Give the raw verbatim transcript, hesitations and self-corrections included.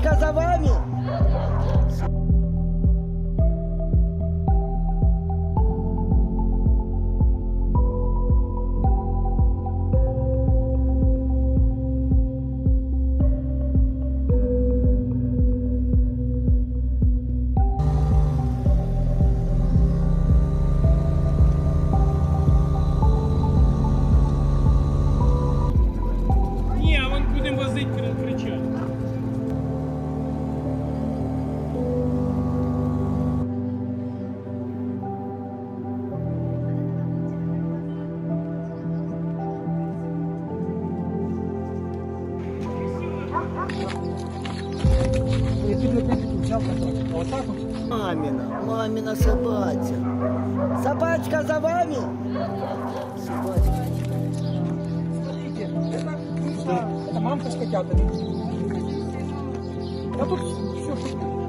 Собачка за вами? Ні, а вон будемо возити, кричати. Мамина, мамина собачка. Собачка за вами? Собачка. Смотрите, это, это мамка с котятами. А тут все,